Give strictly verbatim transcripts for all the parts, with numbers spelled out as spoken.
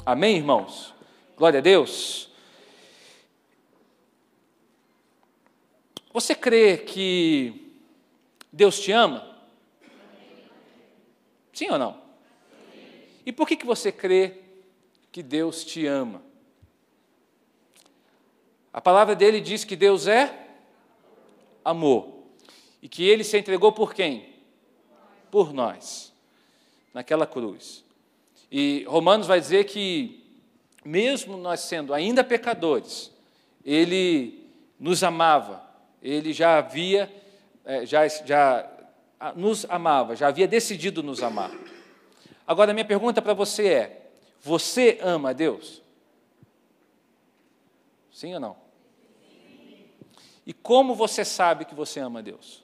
Amém, irmãos? Glória a Deus. Você crê que Deus te ama? Sim ou não? E por que que você crê que Deus te ama? A palavra dele diz que Deus é amor. E que ele se entregou por quem? Por nós, naquela cruz. E Romanos vai dizer que, mesmo nós sendo ainda pecadores, ele nos amava, ele já havia, já, já nos amava, já havia decidido nos amar. Agora, a minha pergunta para você é, você ama a Deus? Sim ou não? E como você sabe que você ama a Deus?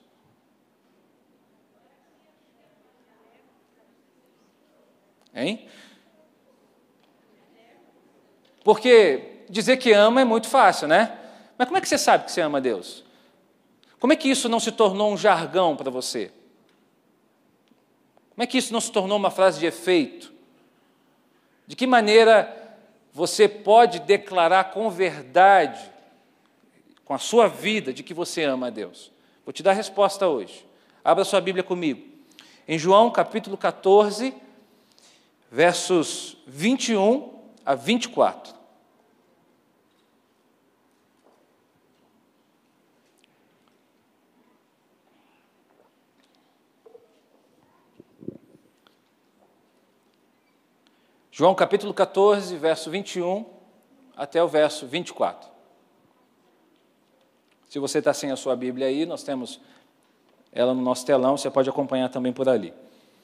Hein? Porque dizer que ama é muito fácil, né? Mas como é que você sabe que você ama a Deus? Como é que isso não se tornou um jargão para você? Como é que isso não se tornou uma frase de efeito? De que maneira você pode declarar com verdade, com a sua vida, de que você ama a Deus? Vou te dar a resposta hoje. Abra sua Bíblia comigo. Em João, capítulo catorze, versos vinte e um a vinte e quatro. João capítulo catorze, verso vinte e um até o verso vinte e quatro. Se você está sem a sua Bíblia aí, nós temos ela no nosso telão, você pode acompanhar também por ali.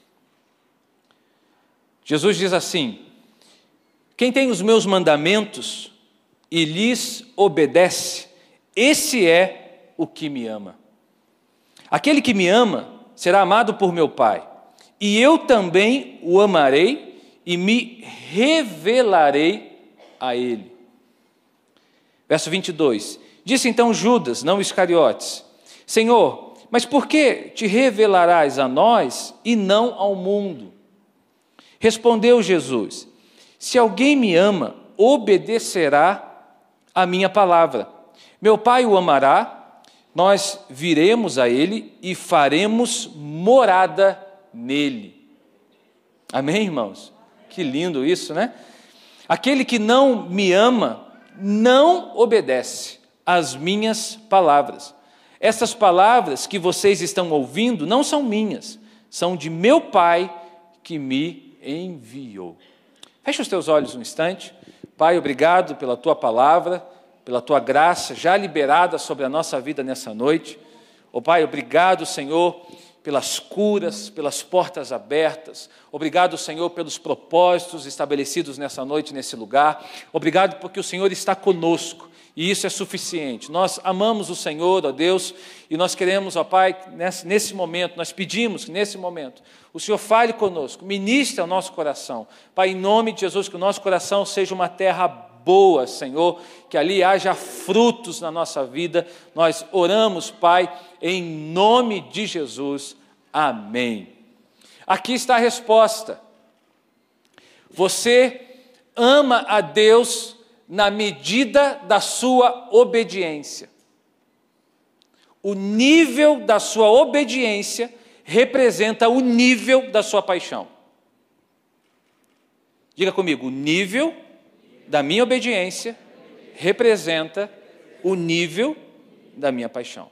Jesus diz assim: quem tem os meus mandamentos e lhes obedece, esse é o que me ama. Aquele que me ama será amado por meu Pai, e eu também o amarei e me revelarei a ele. Verso vinte e dois. Disse então Judas, não Iscariotes: Senhor, mas por que te revelarás a nós e não ao mundo? Respondeu Jesus: se alguém me ama, obedecerá a minha palavra. Meu Pai o amará, nós viremos a ele e faremos morada nele. Amém, irmãos? Que lindo isso, né? Aquele que não me ama, não obedece às minhas palavras. Essas palavras que vocês estão ouvindo não são minhas, são de meu Pai que me enviou. Feche os teus olhos um instante. Pai, obrigado pela tua palavra, pela tua graça já liberada sobre a nossa vida nessa noite. Ó Pai, obrigado, Senhor, pelas curas, pelas portas abertas. Obrigado, Senhor, pelos propósitos estabelecidos nessa noite, nesse lugar. Obrigado porque o Senhor está conosco e isso é suficiente. Nós amamos o Senhor, ó Deus, e nós queremos, ó Pai, nesse, nesse momento, nós pedimos que nesse momento o Senhor fale conosco, ministre ao nosso coração. Pai, em nome de Jesus, que o nosso coração seja uma terra boa, Senhor, que ali haja frutos na nossa vida. Nós oramos, Pai, em nome de Jesus. Amém. Aqui está a resposta. Você ama a Deus na medida da sua obediência. O nível da sua obediência representa o nível da sua paixão. Diga comigo, o nível da minha obediência representa o nível da minha paixão.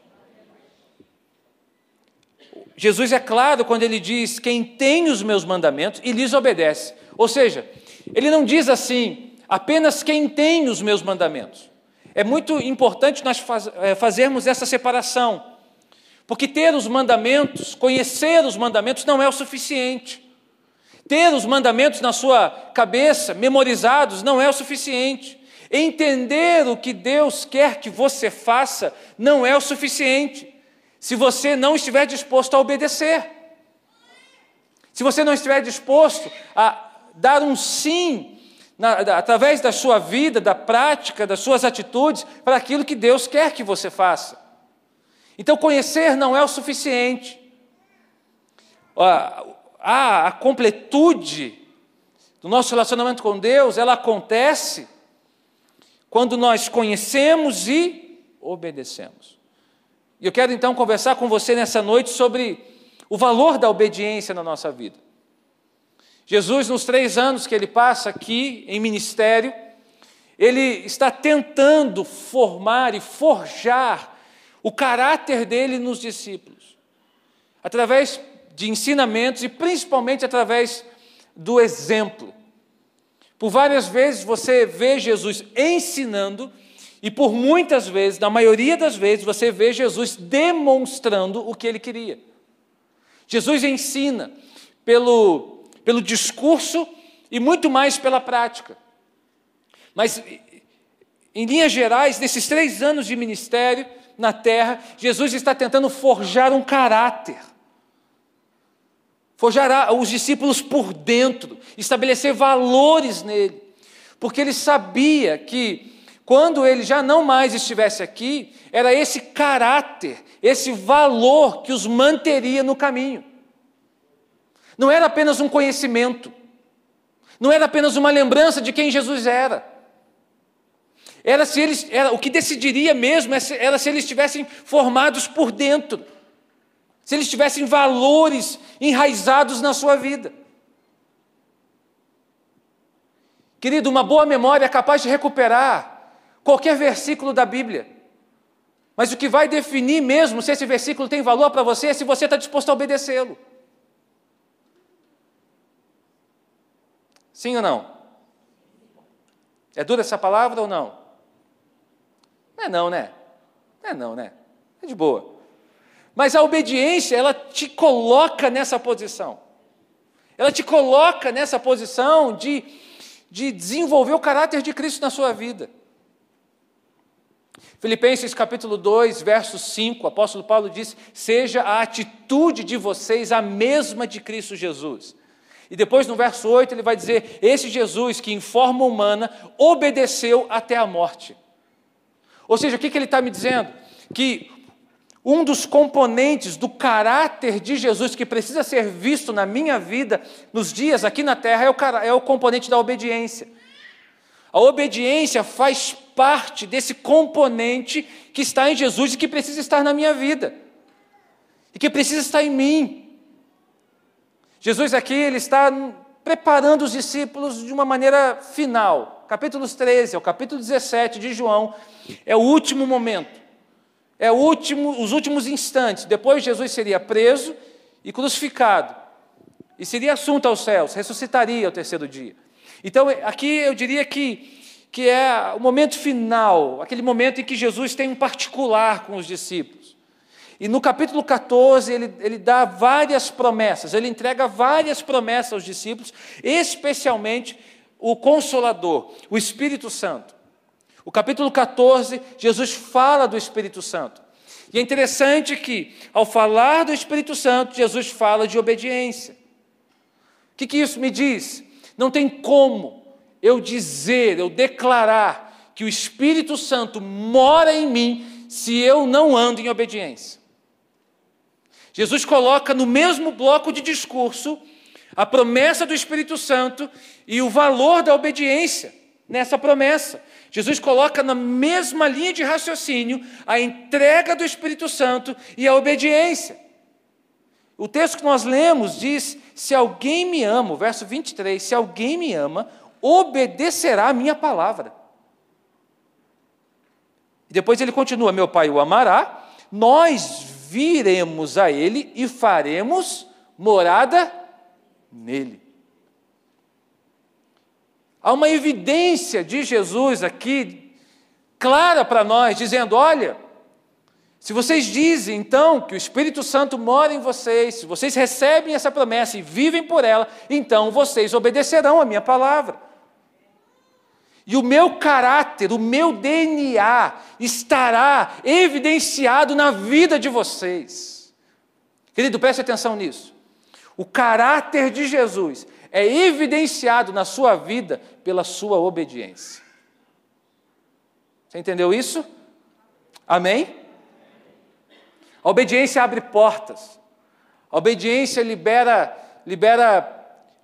Jesus é claro quando ele diz: quem tem os meus mandamentos e lhes obedece. Ou seja, ele não diz assim, apenas quem tem os meus mandamentos. É muito importante nós faz, é, fazermos essa separação, porque ter os mandamentos, conhecer os mandamentos não é o suficiente. Ter os mandamentos na sua cabeça, memorizados, não é o suficiente. Entender o que Deus quer que você faça não é o suficiente, se você não estiver disposto a obedecer. Se você não estiver disposto a dar um sim, na, da, através da sua vida, da prática, das suas atitudes, para aquilo que Deus quer que você faça. Então, conhecer não é o suficiente. A, a, a completude do nosso relacionamento com Deus, ela acontece quando nós conhecemos e obedecemos. E eu quero então conversar com você nessa noite sobre o valor da obediência na nossa vida. Jesus, nos três anos que ele passa aqui em ministério, ele está tentando formar e forjar o caráter dele nos discípulos, através de ensinamentos e principalmente através do exemplo. Por várias vezes você vê Jesus ensinando e por muitas vezes, na maioria das vezes, você vê Jesus demonstrando o que ele queria. Jesus ensina pelo, pelo discurso e muito mais pela prática. Mas, em linhas gerais, nesses três anos de ministério na terra, Jesus está tentando forjar um caráter. Forjar os discípulos por dentro, estabelecer valores nele. Porque ele sabia que, quando ele já não mais estivesse aqui, era esse caráter, esse valor que os manteria no caminho. Não era apenas um conhecimento, não era apenas uma lembrança de quem Jesus era. Era se eles, era, o que decidiria mesmo era se eles estivessem formados por dentro, se eles tivessem valores enraizados na sua vida. Querido, uma boa memória é capaz de recuperar qualquer versículo da Bíblia. Mas o que vai definir mesmo se esse versículo tem valor para você é se você está disposto a obedecê-lo. Sim ou não? É dura essa palavra ou não? Não é não, né? Não é não, né? É de boa. Mas a obediência, ela te coloca nessa posição. Ela te coloca nessa posição de, de desenvolver o caráter de Cristo na sua vida. Filipenses capítulo dois, verso cinco, o apóstolo Paulo diz: seja a atitude de vocês a mesma de Cristo Jesus. E depois no verso oito ele vai dizer: esse Jesus que em forma humana obedeceu até a morte. Ou seja, o que, que ele está me dizendo? Que um dos componentes do caráter de Jesus que precisa ser visto na minha vida, nos dias aqui na terra, é o, é o componente da obediência. A obediência faz parte desse componente que está em Jesus e que precisa estar na minha vida. E que precisa estar em mim. Jesus aqui, ele está preparando os discípulos de uma maneira final. Capítulos treze ao capítulo dezessete de João é o último momento. É o último, os últimos instantes. Depois Jesus seria preso e crucificado. E seria assunto aos céus, ressuscitaria ao terceiro dia. Então, aqui eu diria que, que é o momento final, aquele momento em que Jesus tem um particular com os discípulos. E no capítulo catorze, ele, ele dá várias promessas, ele entrega várias promessas aos discípulos, especialmente o Consolador, o Espírito Santo. O capítulo catorze, Jesus fala do Espírito Santo. E é interessante que, ao falar do Espírito Santo, Jesus fala de obediência. O que, que isso me diz? Não tem como eu dizer, eu declarar que o Espírito Santo mora em mim se eu não ando em obediência. Jesus coloca no mesmo bloco de discurso a promessa do Espírito Santo e o valor da obediência nessa promessa. Jesus coloca na mesma linha de raciocínio a entrega do Espírito Santo e a obediência. O texto que nós lemos diz: se alguém me ama, o verso vinte e três, se alguém me ama, obedecerá a minha palavra. E depois ele continua: meu Pai o amará, nós viremos a ele e faremos morada nele. Há uma evidência de Jesus aqui, clara para nós, dizendo: olha, se vocês dizem, então, que o Espírito Santo mora em vocês, se vocês recebem essa promessa e vivem por ela, então vocês obedecerão a minha palavra. E o meu caráter, o meu D N A estará evidenciado na vida de vocês. Querido, preste atenção nisso. O caráter de Jesus é evidenciado na sua vida pela sua obediência. Você entendeu isso? Amém? A obediência abre portas. A obediência libera, libera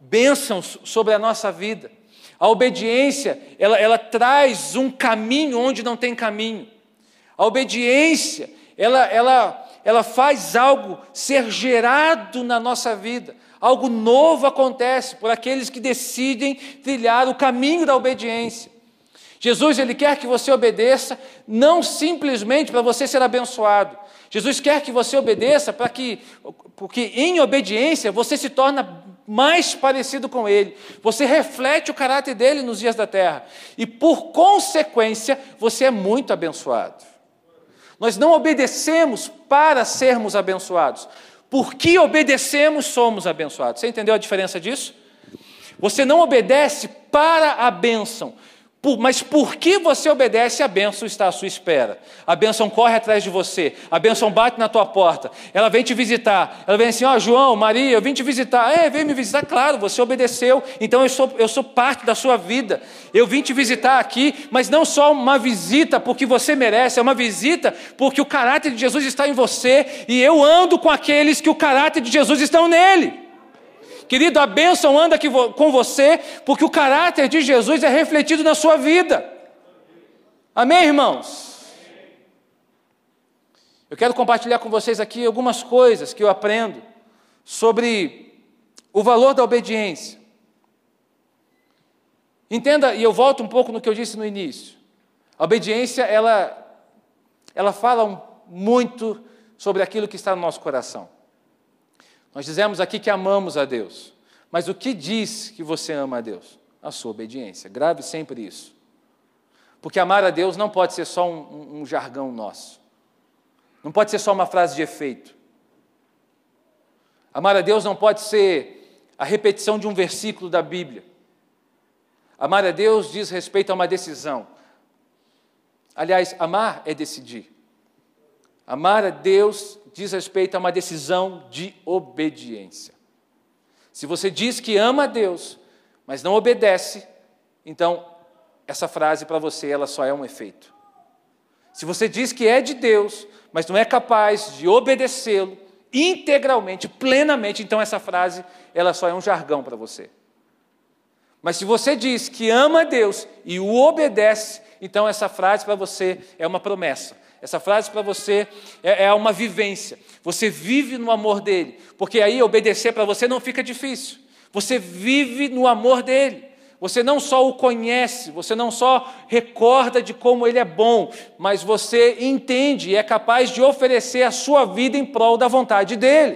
bênçãos sobre a nossa vida. A obediência, ela, ela traz um caminho onde não tem caminho. A obediência, ela, ela, ela faz algo ser gerado na nossa vida. Algo novo acontece por aqueles que decidem trilhar o caminho da obediência. Jesus, Ele quer que você obedeça, não simplesmente para você ser abençoado. Jesus quer que você obedeça para que, porque em obediência você se torna mais parecido com Ele. Você reflete o caráter dEle nos dias da terra. E por consequência, você é muito abençoado. Nós não obedecemos para sermos abençoados. Porque obedecemos, somos abençoados. Você entendeu a diferença disso? Você não obedece para a bênção, Por, mas porque você obedece, a bênção está à sua espera. A bênção corre atrás de você. A bênção bate na tua porta. Ela vem te visitar. Ela vem assim, ó, oh, João, Maria, eu vim te visitar. É, vem me visitar, claro, você obedeceu. Então eu sou, eu sou parte da sua vida. Eu vim te visitar aqui, mas não só uma visita porque você merece, é uma visita porque o caráter de Jesus está em você e eu ando com aqueles que o caráter de Jesus estão nele. Querido, a bênção anda aqui com você, porque o caráter de Jesus é refletido na sua vida. Amém, irmãos? Eu quero compartilhar com vocês aqui algumas coisas que eu aprendo sobre o valor da obediência. Entenda, e eu volto um pouco no que eu disse no início. A obediência, ela, ela fala muito sobre aquilo que está no nosso coração. Nós dizemos aqui que amamos a Deus, mas o que diz que você ama a Deus? A sua obediência. Grave sempre isso. Porque amar a Deus não pode ser só um, um, um jargão nosso. Não pode ser só uma frase de efeito. Amar a Deus não pode ser a repetição de um versículo da Bíblia. Amar a Deus diz respeito a uma decisão. Aliás, amar é decidir. Amar a Deus diz respeito a uma decisão de obediência. Se você diz que ama a Deus, mas não obedece, então essa frase para você ela só é um efeito. Se você diz que é de Deus, mas não é capaz de obedecê-lo integralmente, plenamente, então essa frase ela só é um jargão para você. Mas se você diz que ama a Deus e o obedece, então essa frase para você é uma promessa. Essa frase para você é, é uma vivência. Você vive no amor dele. Porque aí obedecer para você não fica difícil. Você vive no amor dele. Você não só o conhece, você não só recorda de como ele é bom, mas você entende e é capaz de oferecer a sua vida em prol da vontade dele.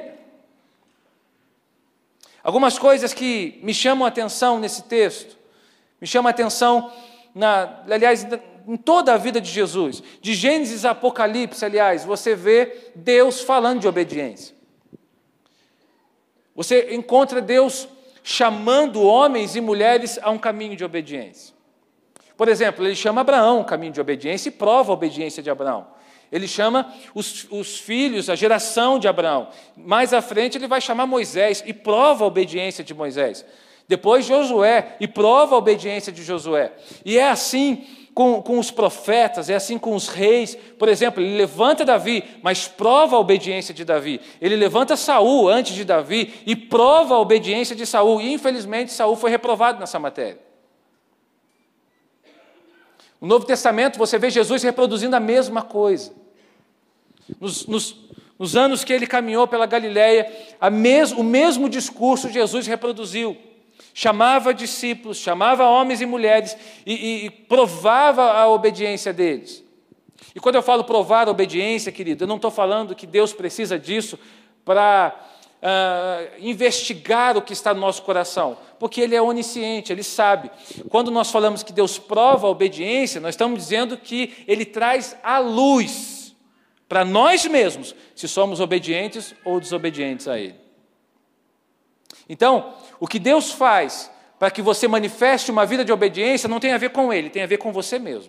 Algumas coisas que me chamam a atenção nesse texto, me chamam a atenção, na, aliás, em toda a vida de Jesus, de Gênesis a Apocalipse, aliás, você vê Deus falando de obediência. Você encontra Deus chamando homens e mulheres a um caminho de obediência. Por exemplo, ele chama Abraão a um caminho de obediência e prova a obediência de Abraão. Ele chama os, os filhos, a geração de Abraão. Mais à frente ele vai chamar Moisés e prova a obediência de Moisés. Depois Josué e prova a obediência de Josué. E é assim com, com os profetas, é assim com os reis. Por exemplo, ele levanta Davi, mas prova a obediência de Davi. Ele levanta Saul antes de Davi e prova a obediência de Saul. E infelizmente Saul foi reprovado nessa matéria. No Novo Testamento você vê Jesus reproduzindo a mesma coisa. Nos, nos, nos anos que ele caminhou pela Galileia, a mes, o mesmo discurso Jesus reproduziu. Chamava discípulos, chamava homens e mulheres e, e, e provava a obediência deles. E quando eu falo provar a obediência, querido, eu não estou falando que Deus precisa disso para uh, investigar o que está no nosso coração, porque Ele é onisciente, Ele sabe. Quando nós falamos que Deus prova a obediência, nós estamos dizendo que Ele traz a luz para nós mesmos, se somos obedientes ou desobedientes a Ele. Então, o que Deus faz para que você manifeste uma vida de obediência não tem a ver com Ele, tem a ver com você mesmo.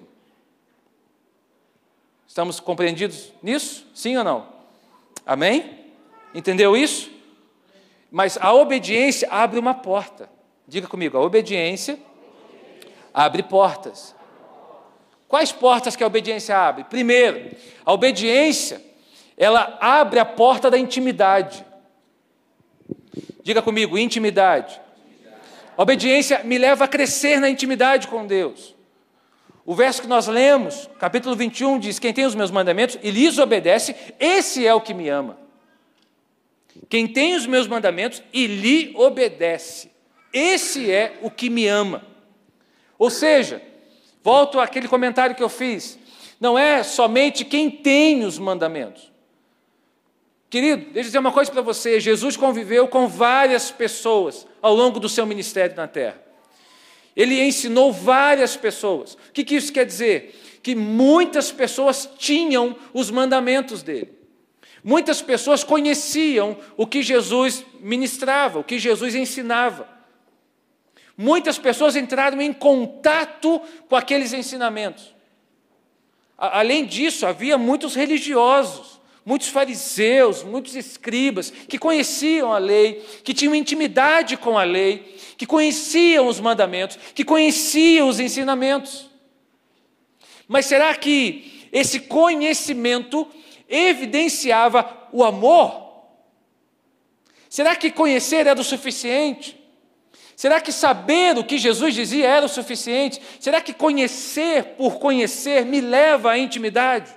Estamos compreendidos nisso? Sim ou não? Amém? Entendeu isso? Mas a obediência abre uma porta. Diga comigo, a obediência abre portas. Quais portas que a obediência abre? Primeiro, a obediência, ela abre a porta da intimidade. Diga comigo, intimidade. A obediência me leva a crescer na intimidade com Deus. O verso que nós lemos, capítulo vinte e um, diz: quem tem os meus mandamentos e lhes obedece, esse é o que me ama. Quem tem os meus mandamentos e lhe obedece, esse é o que me ama. Ou seja, volto àquele comentário que eu fiz, não é somente quem tem os mandamentos. Querido, deixa eu dizer uma coisa para você, Jesus conviveu com várias pessoas ao longo do seu ministério na terra. Ele ensinou várias pessoas. O que, que isso quer dizer? Que muitas pessoas tinham os mandamentos dele. Muitas pessoas conheciam o que Jesus ministrava, o que Jesus ensinava. Muitas pessoas entraram em contato com aqueles ensinamentos. Além disso, havia muitos religiosos, muitos fariseus, muitos escribas, que conheciam a lei, que tinham intimidade com a lei, que conheciam os mandamentos, que conheciam os ensinamentos. Mas será que esse conhecimento evidenciava o amor? Será que conhecer era o suficiente? Será que saber o que Jesus dizia era o suficiente? Será que conhecer por conhecer me leva à intimidade?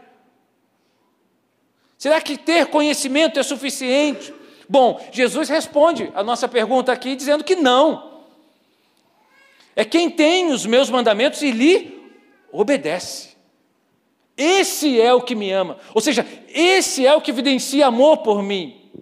Será que ter conhecimento é suficiente? Bom, Jesus responde a nossa pergunta aqui dizendo que não. É quem tem os meus mandamentos e lhe obedece. Esse é o que me ama. Ou seja, esse é o que evidencia amor por mim.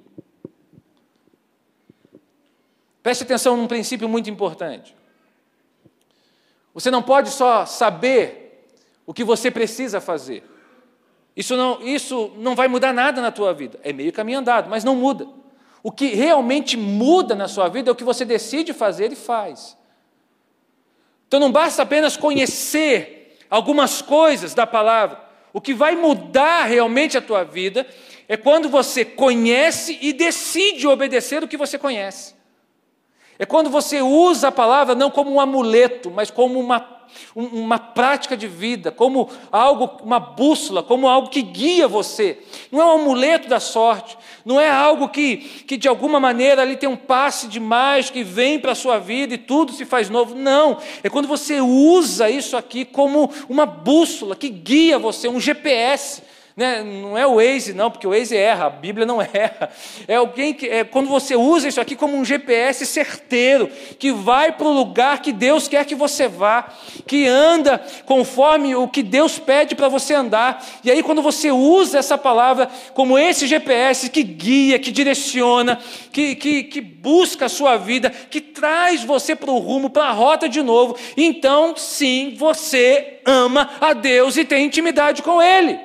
Preste atenção num princípio muito importante. Você não pode só saber o que você precisa fazer. Isso não, isso não vai mudar nada na tua vida. É meio caminho andado, mas não muda. O que realmente muda na sua vida é o que você decide fazer e faz. Então não basta apenas conhecer algumas coisas da palavra. O que vai mudar realmente a tua vida é quando você conhece e decide obedecer o que você conhece. É quando você usa a palavra não como um amuleto, mas como uma, uma prática de vida, como algo, uma bússola, como algo que guia você. Não é um amuleto da sorte, não é algo que, que de alguma maneira ali tem um passe de mágica que vem para a sua vida e tudo se faz novo. Não, é quando você usa isso aqui como uma bússola que guia você, um G P S. Não é o Waze, não, porque o Waze erra, a Bíblia não erra. É alguém que, é quando você usa isso aqui como um G P S certeiro, que vai para o lugar que Deus quer que você vá, que anda conforme o que Deus pede para você andar. E aí quando você usa essa palavra como esse G P S que guia, que direciona, que, que, que busca a sua vida, que traz você para o rumo, para a rota de novo, então sim, você ama a Deus e tem intimidade com Ele.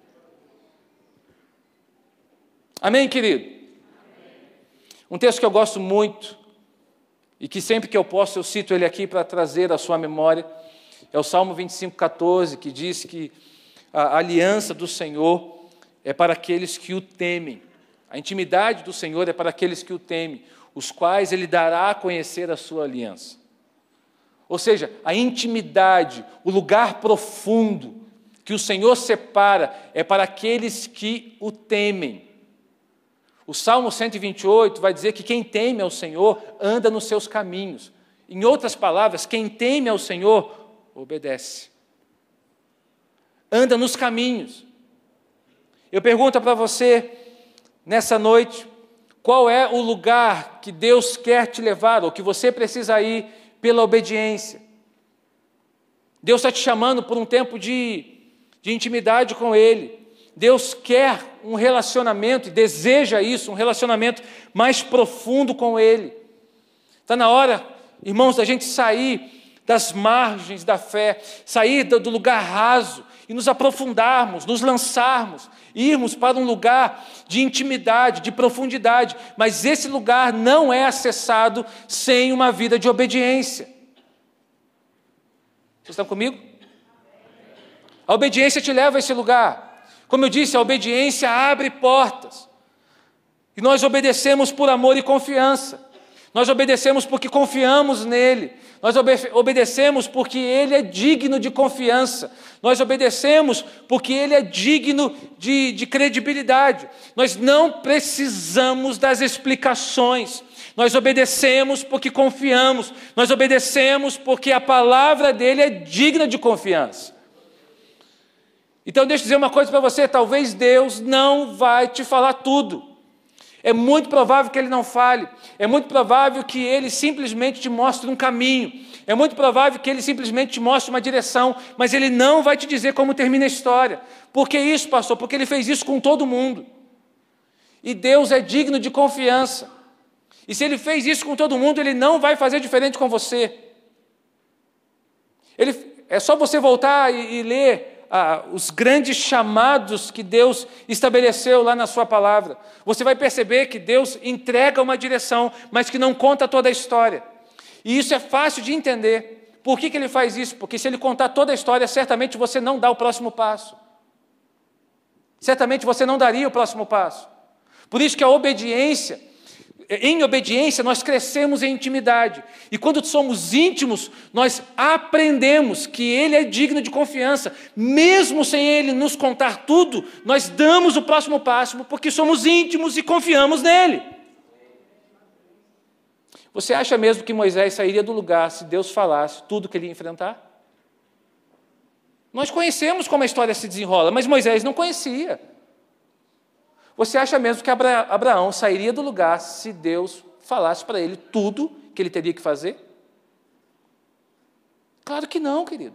Amém, querido? Um texto que eu gosto muito e que sempre que eu posso eu cito ele aqui para trazer à sua memória é o Salmo vinte e cinco, quatorze, que diz que a aliança do Senhor é para aqueles que o temem. A intimidade do Senhor é para aqueles que o temem, os quais Ele dará a conhecer a sua aliança. Ou seja, a intimidade, o lugar profundo que o Senhor separa é para aqueles que o temem. O Salmo cento e vinte e oito vai dizer que quem teme ao Senhor anda nos seus caminhos. Em outras palavras, quem teme ao Senhor obedece. Anda nos caminhos. Eu pergunto para você, nessa noite, qual é o lugar que Deus quer te levar, ou que você precisa ir pela obediência? Deus está te chamando por um tempo de, de intimidade com Ele. Deus quer um relacionamento e deseja isso, um relacionamento mais profundo com Ele. Está na hora, irmãos, da gente sair das margens da fé, sair do lugar raso e nos aprofundarmos, nos lançarmos, irmos para um lugar de intimidade, de profundidade, mas esse lugar não é acessado sem uma vida de obediência. Vocês estão comigo? A obediência te leva a esse lugar. Como eu disse, a obediência abre portas. E nós obedecemos por amor e confiança. Nós obedecemos porque confiamos nele. Nós obede- obedecemos porque ele é digno de confiança. Nós obedecemos porque ele é digno de, de credibilidade. Nós não precisamos das explicações. Nós obedecemos porque confiamos. Nós obedecemos porque a palavra dele é digna de confiança. Então deixa eu dizer uma coisa para você, talvez Deus não vai te falar tudo. É muito provável que ele não fale, é muito provável que ele simplesmente te mostre um caminho, é muito provável que ele simplesmente te mostre uma direção, mas ele não vai te dizer como termina a história. Por que isso, pastor? Porque ele fez isso com todo mundo. E Deus é digno de confiança. E se ele fez isso com todo mundo, ele não vai fazer diferente com você. Ele, é só você voltar e, e ler Ah, os grandes chamados que Deus estabeleceu lá na sua palavra. Você vai perceber que Deus entrega uma direção, mas que não conta toda a história. E isso é fácil de entender. Por que que ele faz isso? Porque se ele contar toda a história, certamente você não dá o próximo passo. Certamente você não daria o próximo passo. Por isso que a obediência, em obediência nós crescemos em intimidade. E quando somos íntimos, nós aprendemos que ele é digno de confiança. Mesmo sem ele nos contar tudo, nós damos o próximo passo, porque somos íntimos e confiamos nele. Você acha mesmo que Moisés sairia do lugar se Deus falasse tudo que ele ia enfrentar? Nós conhecemos como a história se desenrola, mas Moisés não conhecia. Você acha mesmo que Abra- Abraão sairia do lugar se Deus falasse para ele tudo que ele teria que fazer? Claro que não, querido.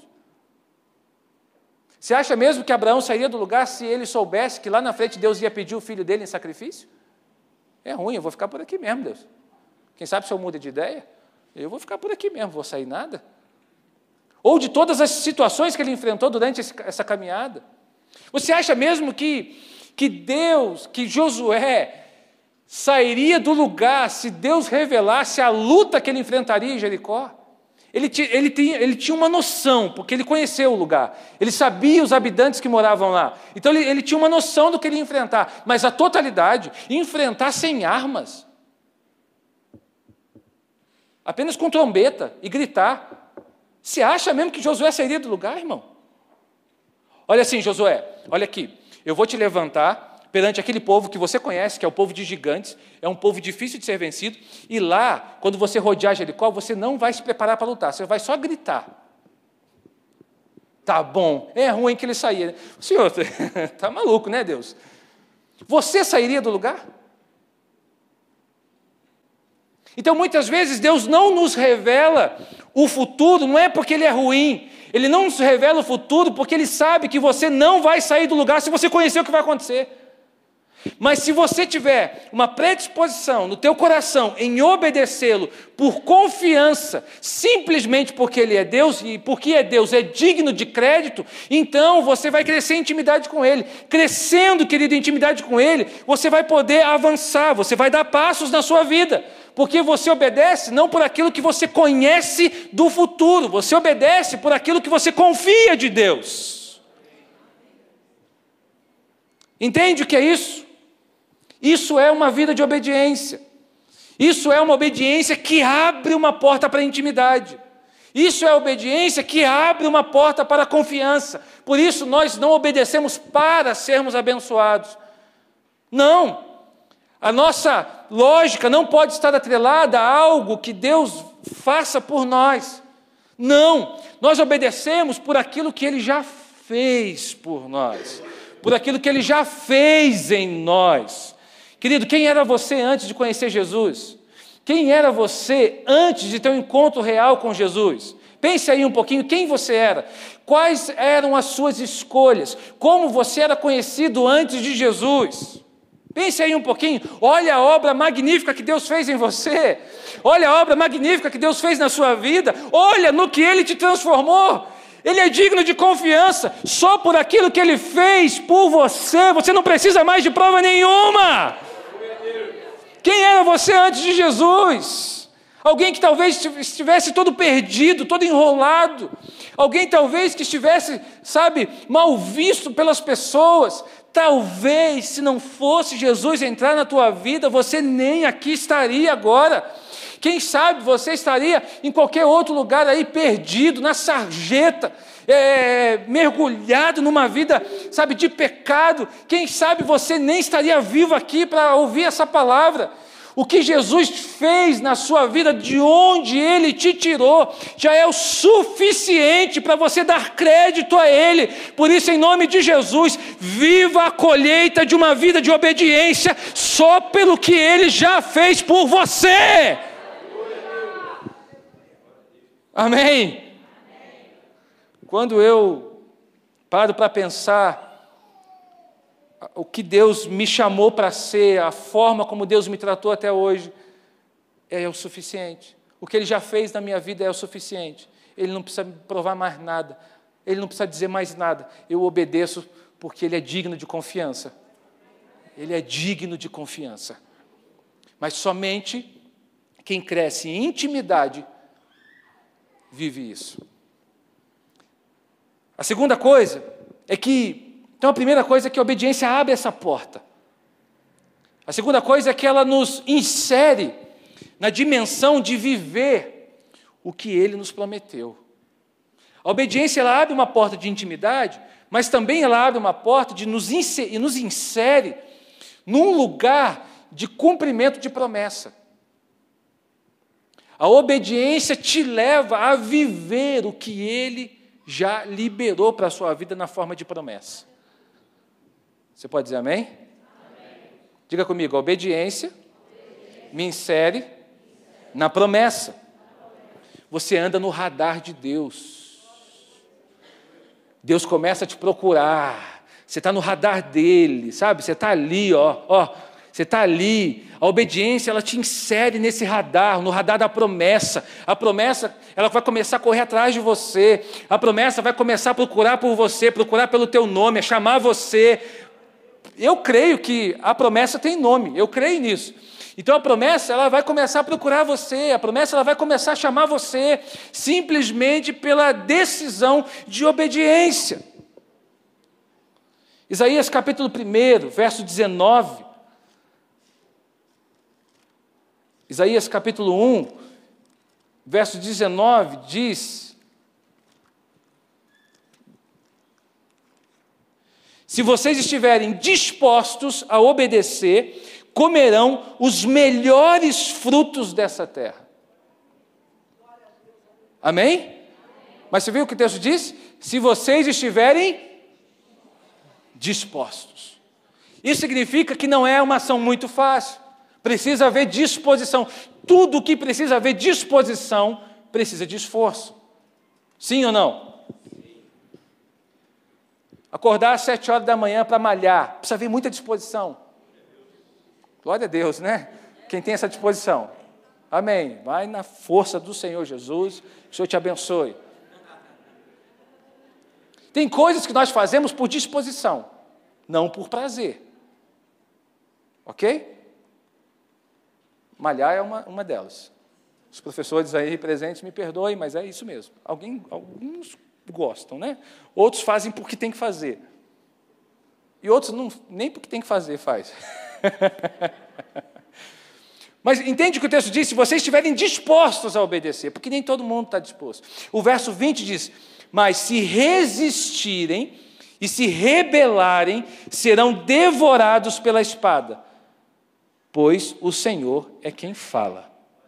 Você acha mesmo que Abraão sairia do lugar se ele soubesse que lá na frente Deus ia pedir o filho dele em sacrifício? É ruim, eu vou ficar por aqui mesmo, Deus. Quem sabe se eu mudo de ideia? Eu vou ficar por aqui mesmo, vou sair nada. Ou de todas as situações que ele enfrentou durante esse, essa caminhada. Você acha mesmo que que Deus, que Josué sairia do lugar se Deus revelasse a luta que ele enfrentaria em Jericó? Ele, ele, tinha, ele tinha uma noção, porque ele conheceu o lugar, ele sabia os habitantes que moravam lá, então ele, ele tinha uma noção do que ele ia enfrentar, mas a totalidade, enfrentar sem armas, apenas com trombeta e gritar. Você acha mesmo que Josué sairia do lugar, irmão? Olha assim, Josué, olha aqui. Eu vou te levantar perante aquele povo que você conhece, que é o povo de gigantes, é um povo difícil de ser vencido, e lá, quando você rodear Jericó, você não vai se preparar para lutar, você vai só gritar. Tá bom, é ruim que ele saia. Né? O senhor, tá maluco, né, Deus? Você sairia do lugar? Então, muitas vezes, Deus não nos revela o futuro, não é porque ele é ruim, ele não nos revela o futuro porque ele sabe que você não vai sair do lugar se você conhecer o que vai acontecer. Mas se você tiver uma predisposição no teu coração em obedecê-lo por confiança, simplesmente porque ele é Deus, e porque é Deus é digno de crédito, então você vai crescer em intimidade com ele. Crescendo, querido, em intimidade com ele, você vai poder avançar, você vai dar passos na sua vida. Porque você obedece não por aquilo que você conhece do futuro, você obedece por aquilo que você confia de Deus. Entende o que é isso? Isso é uma vida de obediência. Isso é uma obediência que abre uma porta para a intimidade. Isso é a obediência que abre uma porta para a confiança. Por isso nós não obedecemos para sermos abençoados. Não. A nossa lógica não pode estar atrelada a algo que Deus faça por nós. Não, nós obedecemos por aquilo que Ele já fez por nós, por aquilo que Ele já fez em nós. Querido, quem era você antes de conhecer Jesus? Quem era você antes de ter um encontro real com Jesus? Pense aí um pouquinho, quem você era? Quais eram as suas escolhas? Como você era conhecido antes de Jesus? Pense aí um pouquinho, olha a obra magnífica que Deus fez em você, olha a obra magnífica que Deus fez na sua vida, olha no que Ele te transformou. Ele é digno de confiança, só por aquilo que Ele fez por você, você não precisa mais de prova nenhuma. Quem era você antes de Jesus? Alguém que talvez estivesse todo perdido, todo enrolado, alguém talvez que estivesse, sabe, mal visto pelas pessoas. Talvez, se não fosse Jesus entrar na tua vida, você nem aqui estaria agora. Quem sabe você estaria em qualquer outro lugar aí, perdido, na sarjeta, é, mergulhado numa vida, sabe, de pecado. Quem sabe você nem estaria vivo aqui para ouvir essa palavra. O que Jesus fez na sua vida, de onde Ele te tirou, já é o suficiente para você dar crédito a Ele. Por isso, em nome de Jesus, viva a colheita de uma vida de obediência, só pelo que Ele já fez por você. Amém? Quando eu paro para pensar o que Deus me chamou para ser, a forma como Deus me tratou até hoje, é o suficiente. O que Ele já fez na minha vida é o suficiente. Ele não precisa me provar mais nada. Ele não precisa dizer mais nada. Eu obedeço porque Ele é digno de confiança. Ele é digno de confiança. Mas somente quem cresce em intimidade vive isso. A segunda coisa é que Então, a primeira coisa é que a obediência abre essa porta. A segunda coisa é que ela nos insere na dimensão de viver o que Ele nos prometeu. A obediência, ela abre uma porta de intimidade, mas também ela abre uma porta de nos insere, nos insere num lugar de cumprimento de promessa. A obediência te leva a viver o que Ele já liberou para a sua vida na forma de promessa. Você pode dizer amém? Amém. Diga comigo, a obediência, obediência me insere na promessa. Você anda no radar de Deus. Deus começa a te procurar. Você está no radar dele, sabe? Você está ali, ó, ó. Você está ali. A obediência, ela te insere nesse radar, no radar da promessa. A promessa, ela vai começar a correr atrás de você. A promessa vai começar a procurar por você, procurar pelo teu nome, a chamar você. Eu creio que a promessa tem nome, eu creio nisso. Então a promessa, ela vai começar a procurar você, a promessa, ela vai começar a chamar você, simplesmente pela decisão de obediência. Isaías capítulo um, verso dezenove. Isaías capítulo um, verso dezenove, diz: se vocês estiverem dispostos a obedecer, comerão os melhores frutos dessa terra. Amém? Mas você viu o que o texto diz? Se vocês estiverem dispostos. Isso significa que não é uma ação muito fácil. Precisa haver disposição. Tudo que precisa haver disposição, precisa de esforço. Sim ou não? Acordar às sete horas da manhã para malhar, precisa haver muita disposição. Glória a Deus, né? Quem tem essa disposição. Amém. Vai na força do Senhor Jesus, que o Senhor te abençoe. Tem coisas que nós fazemos por disposição, não por prazer. Ok? Malhar é uma, uma delas. Os professores aí presentes me perdoem, mas é isso mesmo. Alguém, alguns gostam, né? Outros fazem porque tem que fazer. E outros não, nem porque tem que fazer, faz. Mas entende o que o texto diz? Se vocês estiverem dispostos a obedecer, porque nem todo mundo está disposto. O verso vinte diz: mas se resistirem e se rebelarem, serão devorados pela espada, pois o Senhor é quem fala.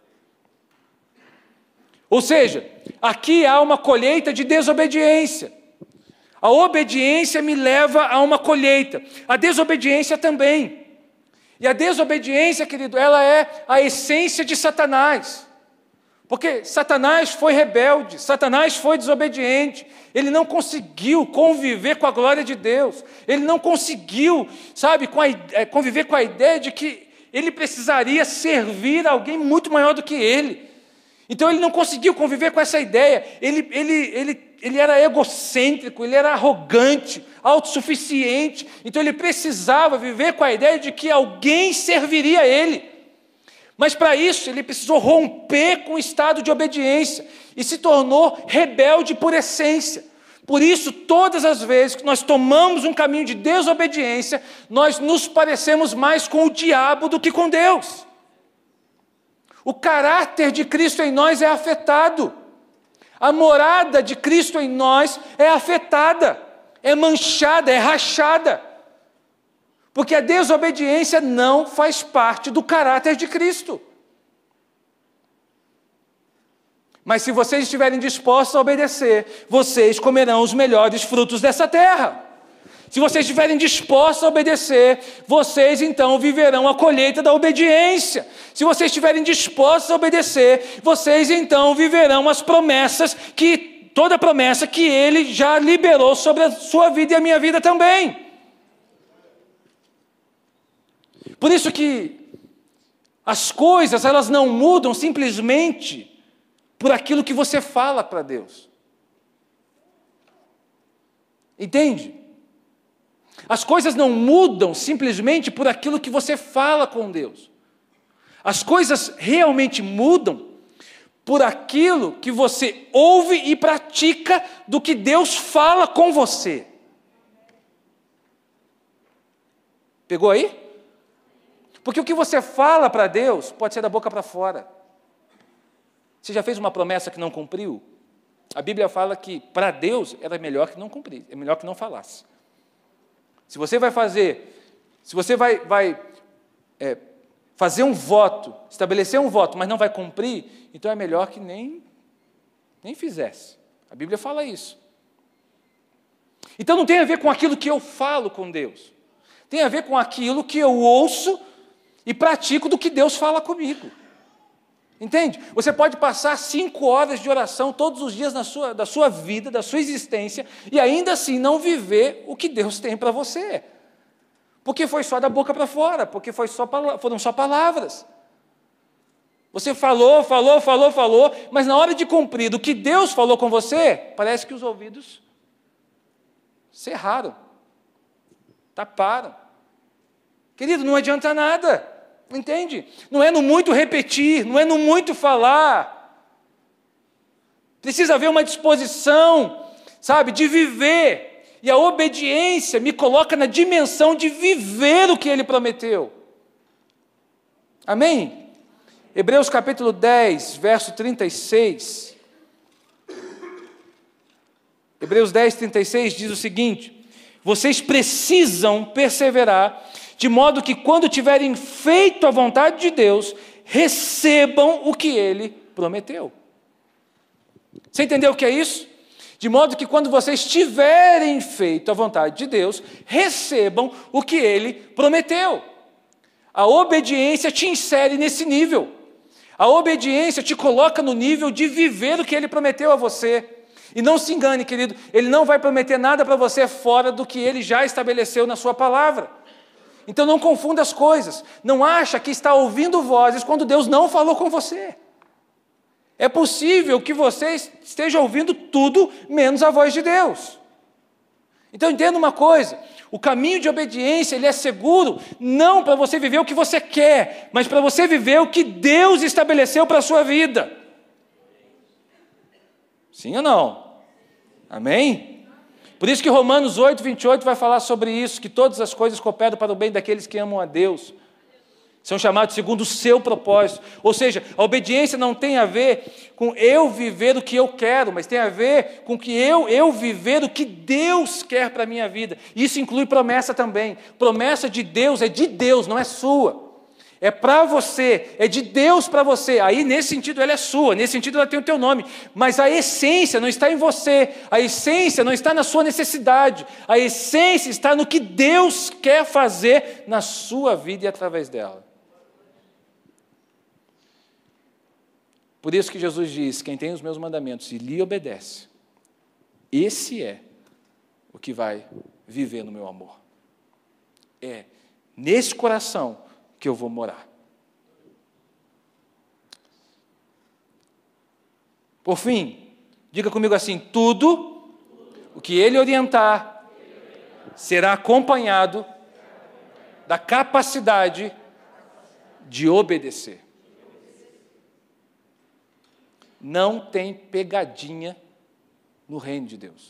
Ou seja, aqui há uma colheita de desobediência. A obediência me leva a uma colheita, a desobediência também. E a desobediência, querido, ela é a essência de Satanás. Porque Satanás foi rebelde, Satanás foi desobediente, ele não conseguiu conviver com a glória de Deus, ele não conseguiu, sabe, com a, conviver com a ideia de que ele precisaria servir a alguém muito maior do que ele. Então ele não conseguiu conviver com essa ideia, ele, ele, ele, ele era egocêntrico, ele era arrogante, autossuficiente, então ele precisava viver com a ideia de que alguém serviria a ele. Mas para isso ele precisou romper com o estado de obediência e se tornou rebelde por essência. Por isso, todas as vezes que nós tomamos um caminho de desobediência, nós nos parecemos mais com o diabo do que com Deus. O caráter de Cristo em nós é afetado. A morada de Cristo em nós é afetada, é manchada, é rachada. Porque a desobediência não faz parte do caráter de Cristo. Mas se vocês estiverem dispostos a obedecer, vocês comerão os melhores frutos dessa terra. Se vocês estiverem dispostos a obedecer, vocês então viverão a colheita da obediência. Se vocês estiverem dispostos a obedecer, vocês então viverão as promessas, que toda promessa que Ele já liberou sobre a sua vida e a minha vida também. Por isso que as coisas, elas não mudam simplesmente por aquilo que você fala para Deus. Entende? As coisas não mudam simplesmente por aquilo que você fala com Deus. As coisas realmente mudam por aquilo que você ouve e pratica do que Deus fala com você. Pegou aí? Porque o que você fala para Deus pode ser da boca para fora. Você já fez uma promessa que não cumpriu? A Bíblia fala que para Deus era melhor que não cumprir, é melhor que não falasse. Se você vai fazer, se você vai, vai é, fazer um voto, estabelecer um voto, mas não vai cumprir, então é melhor que nem, nem fizesse. A Bíblia fala isso. Então não tem a ver com aquilo que eu falo com Deus. Tem a ver com aquilo que eu ouço e pratico do que Deus fala comigo. Entende? Você pode passar cinco horas de oração todos os dias na sua, da sua vida, da sua existência, e ainda assim não viver o que Deus tem para você. Porque foi só da boca para fora, porque foi só, foram só palavras. Você falou, falou, falou, falou, mas na hora de cumprir o que Deus falou com você, parece que os ouvidos cerraram, taparam. Querido, não adianta nada. Entende? Não é no muito repetir, não é no muito falar. Precisa haver uma disposição, sabe, de viver. E a obediência me coloca na dimensão de viver o que Ele prometeu. Amém? Hebreus capítulo dez, verso trinta e seis. Hebreus dez, trinta e seis diz o seguinte: vocês precisam perseverar, de modo que, quando tiverem feito a vontade de Deus, recebam o que Ele prometeu. Você entendeu o que é isso? De modo que, quando vocês tiverem feito a vontade de Deus, recebam o que Ele prometeu. A obediência te insere nesse nível. A obediência te coloca no nível de viver o que Ele prometeu a você. E não se engane, querido, Ele não vai prometer nada para você fora do que Ele já estabeleceu na sua palavra. Então não confunda as coisas. Não acha que está ouvindo vozes quando Deus não falou com você. É possível que você esteja ouvindo tudo menos a voz de Deus. Então entenda uma coisa: o caminho de obediência, ele é seguro, não para você viver o que você quer, mas para você viver o que Deus estabeleceu para a sua vida. Sim ou não? Amém? Por isso que Romanos oito, vinte e oito vai falar sobre isso, que todas as coisas cooperam para o bem daqueles que amam a Deus. São chamados segundo o seu propósito. Ou seja, a obediência não tem a ver com eu viver o que eu quero, mas tem a ver com que eu, eu viver o que Deus quer para a minha vida. Isso inclui promessa também. Promessa de Deus é de Deus, não é sua. É para você, é de Deus para você. Aí, nesse sentido, ela é sua, nesse sentido, ela tem o teu nome. Mas a essência não está em você, a essência não está na sua necessidade, a essência está no que Deus quer fazer na sua vida e através dela. Por isso que Jesus diz: quem tem os meus mandamentos e lhe obedece, esse é o que vai viver no meu amor. É nesse coração que eu vou morar. Por fim, diga comigo assim: tudo o que Ele orientar será acompanhado da capacidade de obedecer. Não tem pegadinha no reino de Deus.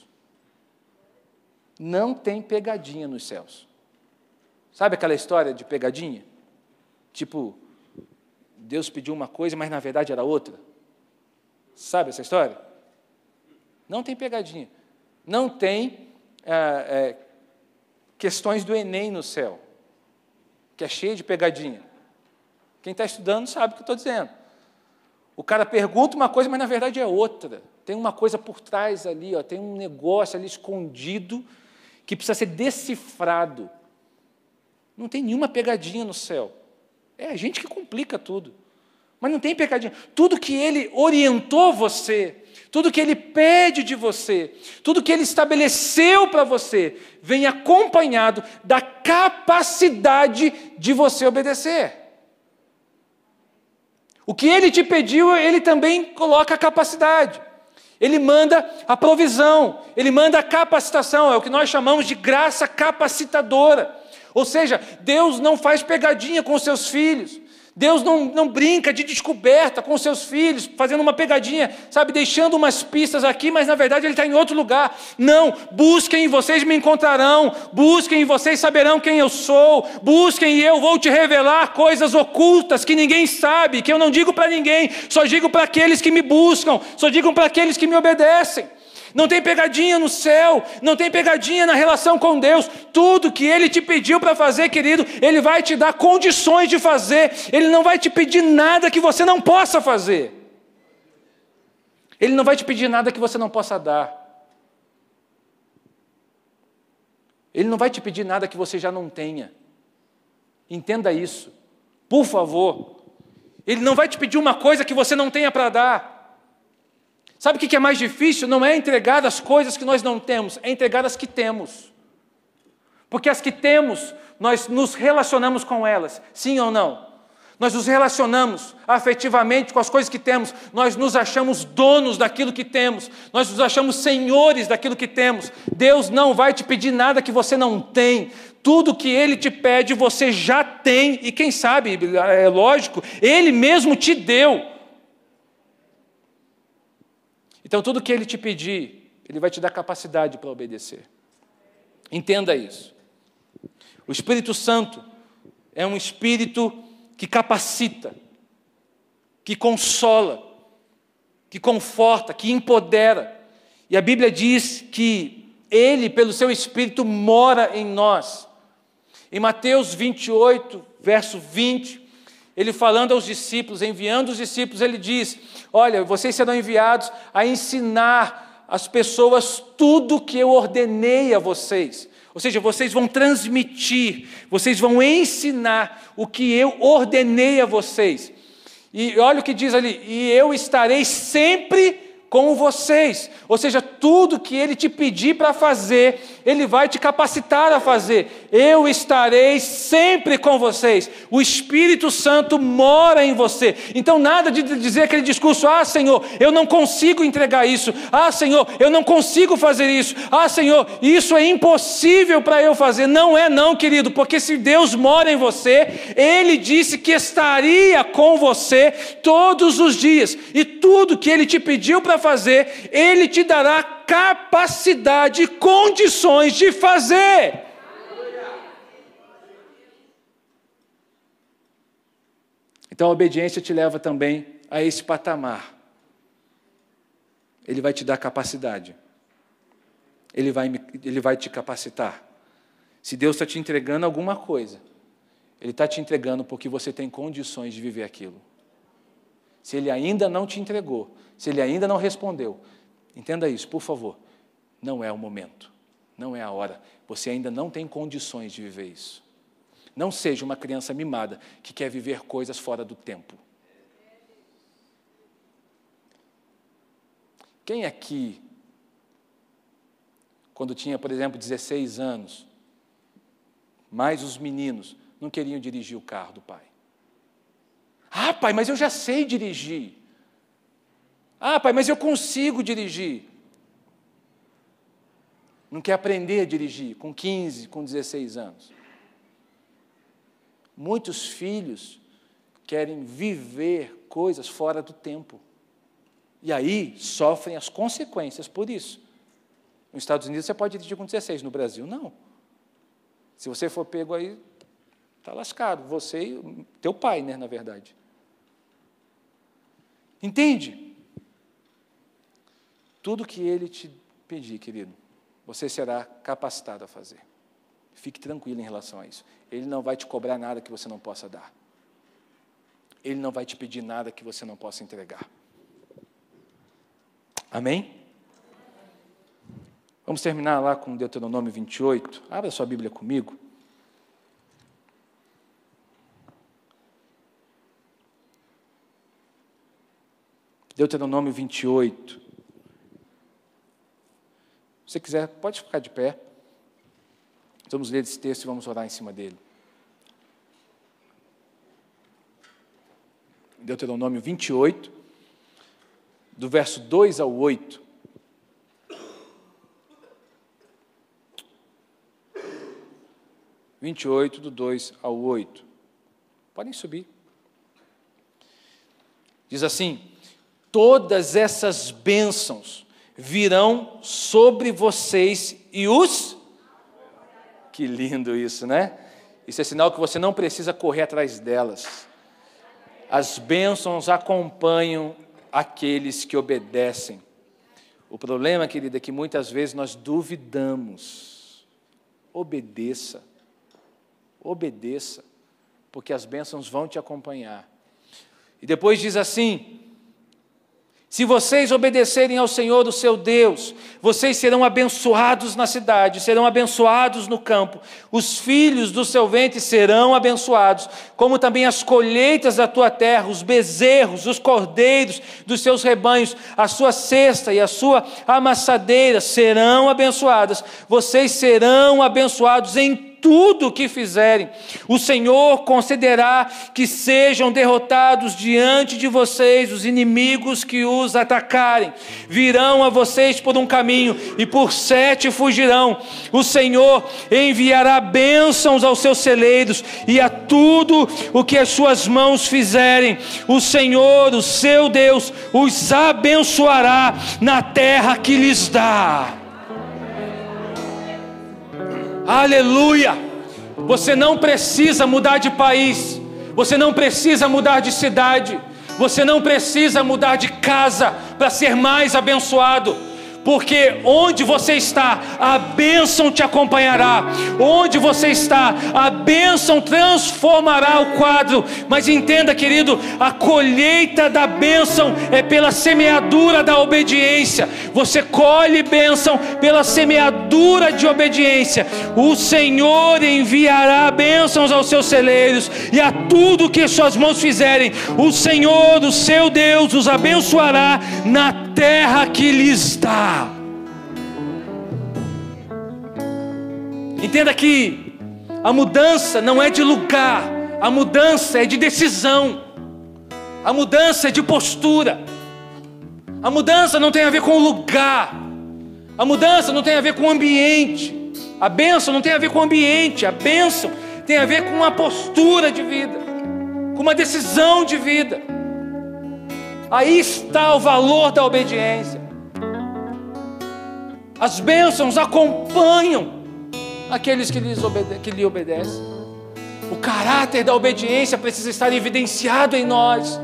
Não tem pegadinha nos céus. Sabe aquela história de pegadinha? Tipo, Deus pediu uma coisa, mas na verdade era outra. Sabe essa história? Não tem pegadinha. Não tem ah, é, questões do Enem no céu, que é cheio de pegadinha. Quem está estudando sabe o que eu estou dizendo. O cara pergunta uma coisa, mas na verdade é outra. Tem uma coisa por trás ali, ó, tem um negócio ali escondido que precisa ser decifrado. Não tem nenhuma pegadinha no céu. É a gente que complica tudo. Mas não tem pegadinha. Tudo que Ele orientou você, tudo que Ele pede de você, tudo que Ele estabeleceu para você, vem acompanhado da capacidade de você obedecer. O que Ele te pediu, Ele também coloca a capacidade. Ele manda a provisão, Ele manda a capacitação, é o que nós chamamos de graça capacitadora. Ou seja, Deus não faz pegadinha com os seus filhos. Deus não, não brinca de descoberta com os seus filhos, fazendo uma pegadinha, sabe, deixando umas pistas aqui, mas na verdade Ele está em outro lugar. Não, busquem e vocês me encontrarão, busquem e vocês saberão quem eu sou, busquem e eu vou te revelar coisas ocultas que ninguém sabe, que eu não digo para ninguém, só digo para aqueles que me buscam, só digo para aqueles que me obedecem. Não tem pegadinha no céu, não tem pegadinha na relação com Deus. Tudo que Ele te pediu para fazer, querido, Ele vai te dar condições de fazer. Ele não vai te pedir nada que você não possa fazer. Ele não vai te pedir nada que você não possa dar. Ele não vai te pedir nada que você já não tenha. Entenda isso, por favor. Ele não vai te pedir uma coisa que você não tenha para dar. Sabe o que é mais difícil? Não é entregar as coisas que nós não temos, é entregar as que temos. Porque as que temos, nós nos relacionamos com elas, sim ou não? Nós nos relacionamos afetivamente com as coisas que temos, nós nos achamos donos daquilo que temos, nós nos achamos senhores daquilo que temos. Deus não vai te pedir nada que você não tem. Tudo que Ele te pede, você já tem, e quem sabe, é lógico, Ele mesmo te deu. Então, tudo que Ele te pedir, Ele vai te dar capacidade para obedecer. Entenda isso. O Espírito Santo é um Espírito que capacita, que consola, que conforta, que empodera. E a Bíblia diz que Ele, pelo seu Espírito, mora em nós. Em Mateus vinte e oito, verso vinte, Ele falando aos discípulos, enviando os discípulos, Ele diz: olha, vocês serão enviados a ensinar as pessoas tudo que eu ordenei a vocês. Ou seja, vocês vão transmitir, vocês vão ensinar o que eu ordenei a vocês. E olha o que diz ali: e eu estarei sempre com vocês. Ou seja, tudo que Ele te pedir para fazer, Ele vai te capacitar a fazer. Eu estarei sempre com vocês. O Espírito Santo mora em você. Então nada de dizer aquele discurso: ah, Senhor, eu não consigo entregar isso. Ah, Senhor, eu não consigo fazer isso. Ah, Senhor, isso é impossível para eu fazer. Não é não, querido, porque se Deus mora em você, Ele disse que estaria com você todos os dias. E tudo que Ele te pediu para fazer, Ele te dará capacidade e condições de fazer. Então a obediência te leva também a esse patamar. Ele vai te dar capacidade. Ele vai, ele vai te capacitar. Se Deus está te entregando alguma coisa, Ele está te entregando porque você tem condições de viver aquilo. Se Ele ainda não te entregou, se Ele ainda não respondeu, entenda isso, por favor, não é o momento, não é a hora. Você ainda não tem condições de viver isso. Não seja uma criança mimada que quer viver coisas fora do tempo. Quem aqui, quando tinha, por exemplo, dezesseis anos, mais os meninos, não queriam dirigir o carro do pai? Ah, pai, mas eu já sei dirigir. Ah, pai, mas eu consigo dirigir. Não quer aprender a dirigir com quinze, com dezesseis anos. Muitos filhos querem viver coisas fora do tempo. E aí sofrem as consequências por isso. Nos Estados Unidos você pode dirigir com dezesseis, no Brasil não. Se você for pego aí, está lascado. Você e teu pai, né, na verdade. Entende? Tudo que Ele te pedir, querido, você será capacitado a fazer. Fique tranquilo em relação a isso. Ele não vai te cobrar nada que você não possa dar. Ele não vai te pedir nada que você não possa entregar. Amém? Vamos terminar lá com Deuteronômio vinte e oito. Abra sua Bíblia comigo. Deuteronômio vinte e oito. Se você quiser, pode ficar de pé. Vamos ler esse texto e vamos orar em cima dele. Deuteronômio vinte e oito, do verso dois ao oito. vinte e oito, do dois ao oito. Podem subir. Diz assim: todas essas bênçãos virão sobre vocês e os... Que lindo isso, né? Isso é sinal que você não precisa correr atrás delas. As bênçãos acompanham aqueles que obedecem. O problema, querida, é que muitas vezes nós duvidamos. Obedeça. Obedeça, porque as bênçãos vão te acompanhar. E depois diz assim: se vocês obedecerem ao Senhor, o seu Deus, vocês serão abençoados na cidade, serão abençoados no campo. Os filhos do seu ventre serão abençoados, como também as colheitas da tua terra, os bezerros, os cordeiros dos seus rebanhos, a sua cesta e a sua amassadeira serão abençoadas. Vocês serão abençoados em tudo o que fizerem. O Senhor concederá que sejam derrotados diante de vocês os inimigos que os atacarem. Virão a vocês por um caminho e por sete fugirão. O Senhor enviará bênçãos aos seus celeiros e a tudo o que as suas mãos fizerem. O Senhor, o seu Deus, os abençoará na terra que lhes dá. Aleluia! Você não precisa mudar de país, você não precisa mudar de cidade, você não precisa mudar de casa para ser mais abençoado, porque onde você está, a bênção te acompanhará. Onde você está, a bênção transformará o quadro. Mas entenda, querido, a colheita da bênção é pela semeadura da obediência. Você colhe bênção pela semeadura de obediência. O Senhor enviará bênçãos aos seus celeiros e a tudo que suas mãos fizerem. O Senhor, o seu Deus, os abençoará na terra que lhes dá. Entenda que a mudança não é de lugar, a mudança é de decisão, a mudança é de postura, a mudança não tem a ver com o lugar, a mudança não tem a ver com o ambiente, a bênção não tem a ver com o ambiente, a bênção tem a ver com uma postura de vida, com uma decisão de vida. Aí está o valor da obediência. As bênçãos acompanham aqueles que, lhes obede- que lhe obedecem. O caráter da obediência precisa estar evidenciado em nós.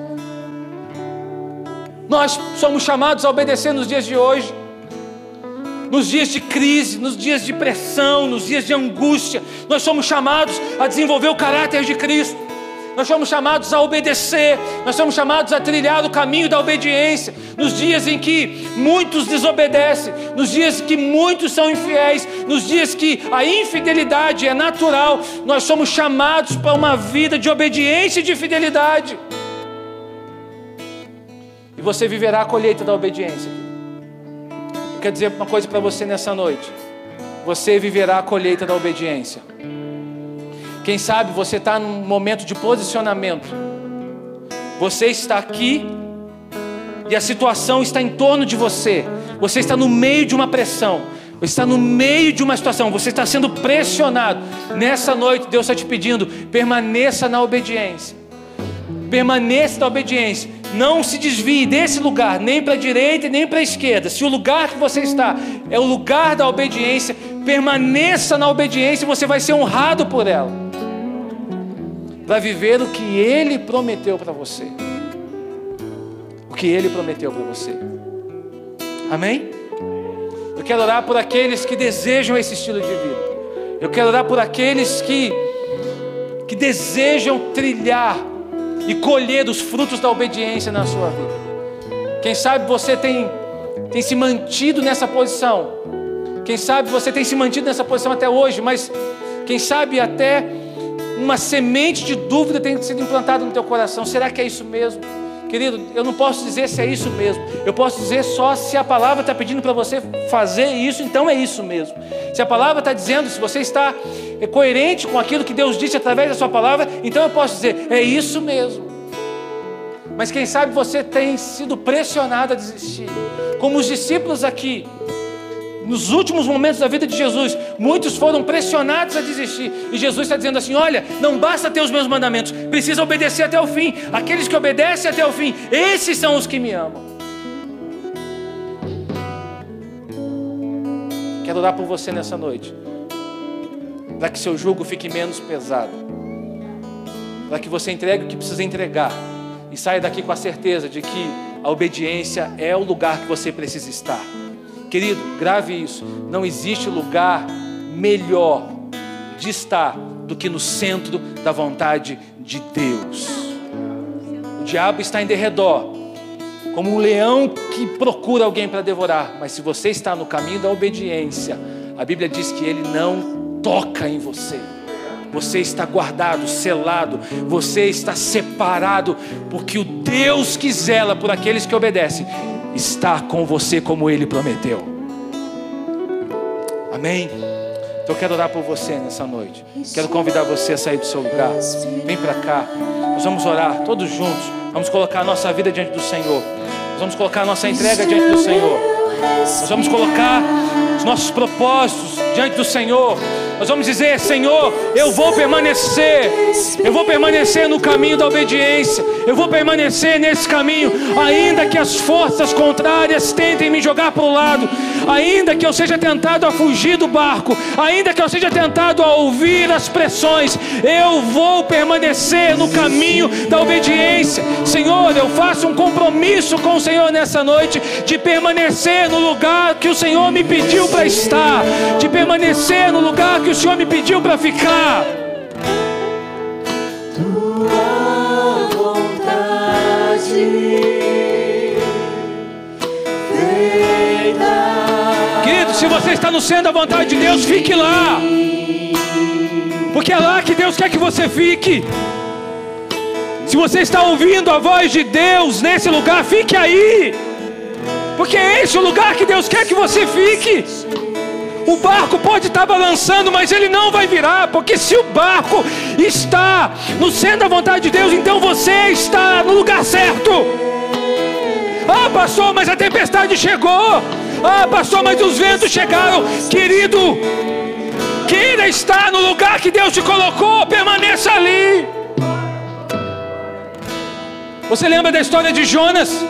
Nós somos chamados a obedecer nos dias de hoje, nos dias de crise, nos dias de pressão, nos dias de angústia. Nós somos chamados a desenvolver o caráter de Cristo. Nós somos chamados a obedecer, nós somos chamados a trilhar o caminho da obediência, nos dias em que muitos desobedecem, nos dias em que muitos são infiéis, nos dias que a infidelidade é natural. Nós somos chamados para uma vida de obediência e de fidelidade, e você viverá a colheita da obediência. Eu quero dizer uma coisa para você nessa noite: você viverá a colheita da obediência. Quem sabe você está num momento de posicionamento. Você está aqui e a situação está em torno de você. Você está no meio de uma pressão. Você está no meio de uma situação. Você está sendo pressionado. Nessa noite Deus está te pedindo: permaneça na obediência. Permaneça na obediência. Não se desvie desse lugar, nem para a direita nem para a esquerda. Se o lugar que você está é o lugar da obediência, permaneça na obediência e você vai ser honrado por ela, para viver o que Ele prometeu para você. O que Ele prometeu para você. Amém? Eu quero orar por aqueles que desejam esse estilo de vida. Eu quero orar por aqueles que, que desejam trilhar e colher os frutos da obediência na sua vida. Quem sabe você tem, tem se mantido nessa posição. Quem sabe você tem se mantido nessa posição até hoje, mas quem sabe até uma semente de dúvida tem sido implantada no teu coração. Será que é isso mesmo? Querido, eu não posso dizer se é isso mesmo. Eu posso dizer só se a palavra está pedindo para você fazer isso, então é isso mesmo. Se a palavra está dizendo, se você está coerente com aquilo que Deus disse através da sua palavra, então eu posso dizer, é isso mesmo. Mas quem sabe você tem sido pressionado a desistir. Como os discípulos aqui, nos últimos momentos da vida de Jesus, muitos foram pressionados a desistir. E Jesus está dizendo assim, olha, não basta ter os meus mandamentos, precisa obedecer até o fim. Aqueles que obedecem até o fim, esses são os que me amam. Quero orar por você nessa noite, para que seu jugo fique menos pesado, para que você entregue o que precisa entregar e saia daqui com a certeza de que a obediência é o lugar que você precisa estar. Querido, grave isso. Não existe lugar melhor de estar do que no centro da vontade de Deus. O diabo está em derredor, como um leão que procura alguém para devorar. Mas se você está no caminho da obediência, a Bíblia diz que ele não toca em você. Você está guardado, selado, você está separado, porque o Deus que zela por aqueles que obedecem está com você como Ele prometeu. Amém? Então eu quero orar por você nessa noite. Quero convidar você a sair do seu lugar. Vem para cá. Nós vamos orar todos juntos. Vamos colocar a nossa vida diante do Senhor. Nós vamos colocar a nossa entrega diante do Senhor. Nós vamos colocar os nossos propósitos diante do Senhor. Nós vamos dizer, Senhor, eu vou permanecer, eu vou permanecer no caminho da obediência, eu vou permanecer nesse caminho, ainda que as forças contrárias tentem me jogar para o lado, ainda que eu seja tentado a fugir do barco, ainda que eu seja tentado a ouvir as pressões, eu vou permanecer no caminho da obediência. Senhor, eu faço um compromisso com o Senhor nessa noite, de permanecer no lugar que o Senhor me pediu para estar, de permanecer no lugar que o Senhor me pediu para ficar. Tua vontade feita. Querido, se você está no centro da vontade de Deus, fique lá, porque é lá que Deus quer que você fique. Se você está ouvindo a voz de Deus nesse lugar, fique aí, porque é esse o lugar que Deus quer que você fique. O barco pode estar balançando, mas ele não vai virar, porque se o barco está no centro da vontade de Deus, então você está no lugar certo. Ah, pastor, mas a tempestade chegou. Ah, pastor, mas os ventos chegaram. Querido, queira estar no lugar que Deus te colocou, permaneça ali. Você lembra da história de Jonas?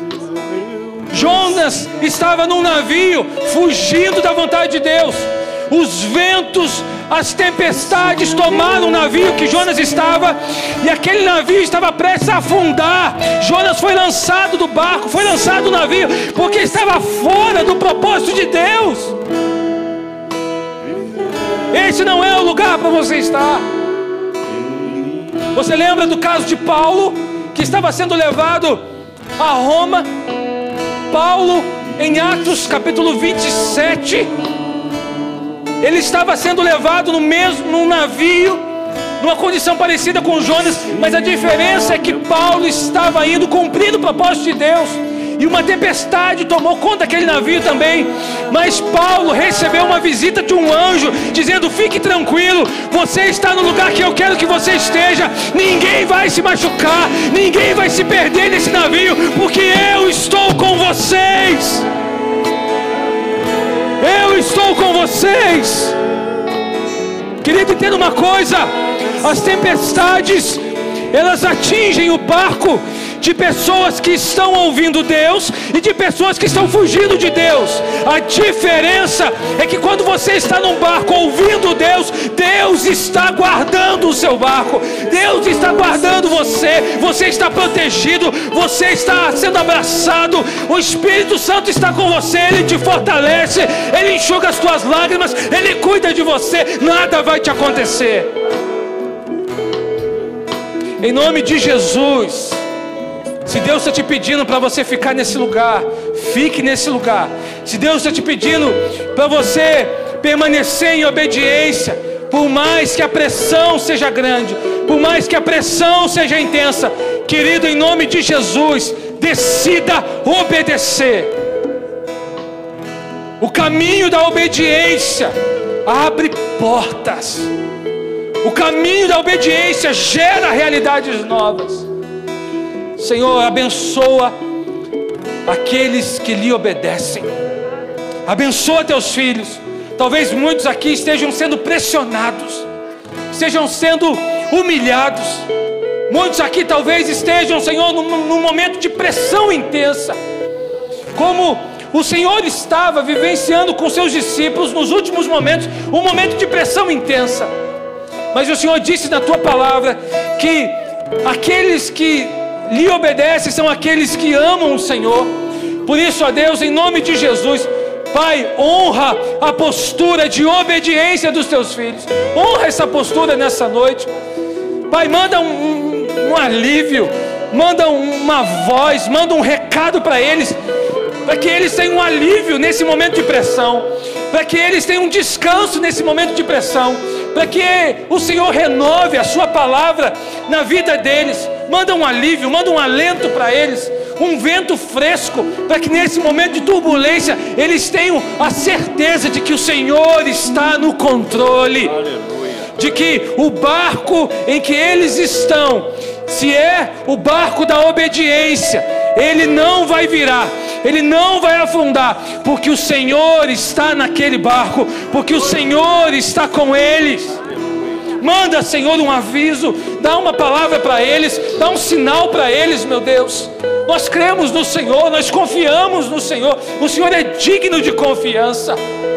Jonas estava num navio, fugindo da vontade de Deus. Os ventos, as tempestades tomaram o navio que Jonas estava, e aquele navio estava prestes a afundar. Jonas foi lançado do barco, foi lançado do navio, porque estava fora do propósito de Deus. Esse não é o lugar para você estar. Você lembra do caso de Paulo, que estava sendo levado a Roma? Paulo, em Atos capítulo vinte e sete, ele estava sendo levado no mesmo, num navio, numa condição parecida com Jonas, mas a diferença é que Paulo estava indo cumprindo o propósito de Deus, e uma tempestade tomou conta daquele navio também. Mas Paulo recebeu uma visita de um anjo, dizendo, fique tranquilo, você está no lugar que eu quero que você esteja, ninguém vai se machucar, ninguém vai se perder nesse navio, porque eu estou com vocês. Eu estou com vocês. Querido, entenda uma coisa, as tempestades, elas atingem o barco, de pessoas que estão ouvindo Deus e de pessoas que estão fugindo de Deus. A diferença é que quando você está num barco ouvindo Deus, Deus está guardando o seu barco, Deus está guardando você, você está protegido, você está sendo abraçado, o Espírito Santo está com você, Ele te fortalece, Ele enxuga as tuas lágrimas, Ele cuida de você, nada vai te acontecer. Em nome de Jesus, se Deus está te pedindo para você ficar nesse lugar, fique nesse lugar. Se Deus está te pedindo para você permanecer em obediência, por mais que a pressão seja grande, por mais que a pressão seja intensa, querido, em nome de Jesus, decida obedecer. O caminho da obediência abre portas. O caminho da obediência gera realidades novas. Senhor, abençoa aqueles que lhe obedecem. Abençoa teus filhos. Talvez muitos aqui estejam sendo pressionados, estejam sendo humilhados. Muitos aqui talvez estejam, Senhor, num, num momento de pressão intensa, como o Senhor estava vivenciando com seus discípulos nos últimos momentos, um momento de pressão intensa. Mas o Senhor disse na tua palavra que aqueles que lhe obedecem são aqueles que amam o Senhor. Por isso, ó Deus, em nome de Jesus, Pai, honra a postura de obediência dos teus filhos. Honra essa postura nessa noite. Pai, manda um, um, um alívio, manda uma voz, manda um recado para eles, para que eles tenham um alívio nesse momento de pressão, para que eles tenham um descanso nesse momento de pressão, para que o Senhor renove a sua palavra na vida deles. Manda um alívio, manda um alento para eles, um vento fresco, para que nesse momento de turbulência eles tenham a certeza de que o Senhor está no controle. Aleluia. De que o barco em que eles estão, se é o barco da obediência, ele não vai virar, ele não vai afundar, porque o Senhor está naquele barco, porque o Senhor está com eles. Manda, Senhor, um aviso, dá uma palavra para eles, dá um sinal para eles, meu Deus. Nós cremos no Senhor, nós confiamos no Senhor, o Senhor é digno de confiança.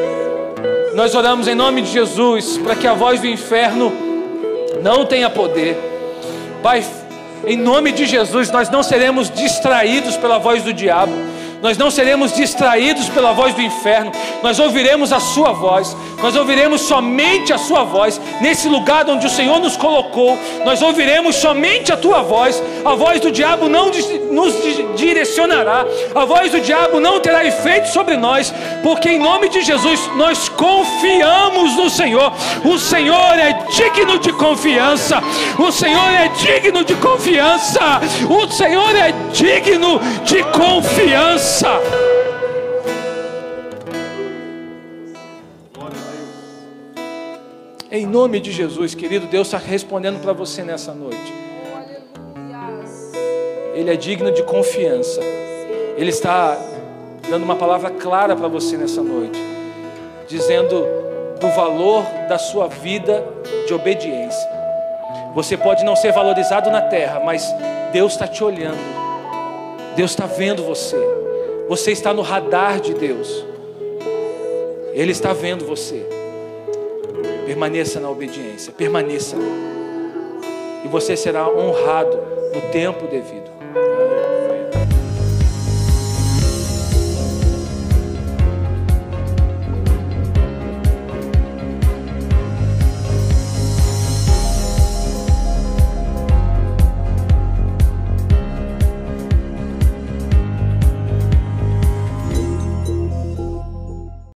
Nós oramos em nome de Jesus, para que a voz do inferno não tenha poder. Pai, em nome de Jesus, nós não seremos distraídos pela voz do diabo, nós não seremos distraídos pela voz do inferno, nós ouviremos a sua voz, nós ouviremos somente a sua voz, nesse lugar onde o Senhor nos colocou, nós ouviremos somente a tua voz, a voz do diabo não nos direcionará, a voz do diabo não terá efeito sobre nós, porque em nome de Jesus, nós confiamos no Senhor, o Senhor é digno de confiança, o Senhor é digno de confiança, o Senhor é digno de confiança. Em nome de Jesus, querido, Deus está respondendo para você nessa noite. Ele é digno de confiança. Ele está dando uma palavra clara para você nessa noite, dizendo do valor da sua vida de obediência. Você pode não ser valorizado na terra, mas Deus está te olhando, Deus está vendo você. Você está no radar de Deus. Ele está vendo você. Permaneça na obediência, permaneça. E você será honrado no tempo devido.